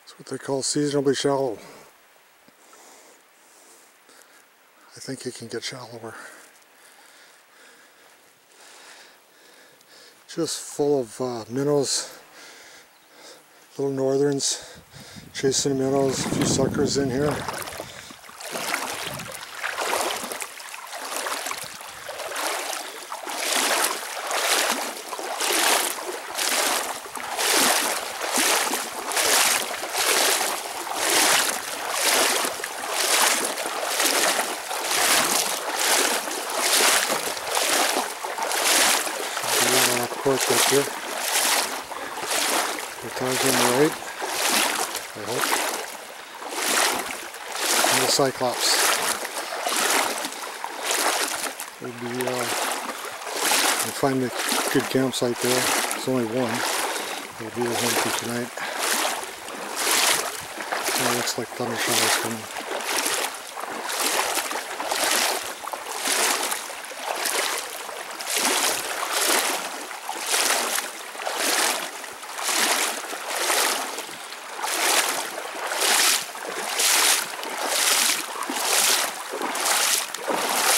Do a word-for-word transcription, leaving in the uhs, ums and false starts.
It's what they call seasonably shallow. I think it can get shallower. Just full of uh, minnows, little northerns chasing minnows, a few suckers in here. Cork up here. The time's in the right, I hope. And the Cyclops. Would be, uh, we'll find a good campsite there. There's only one. It'll be at home for tonight. It looks like thunder showers coming.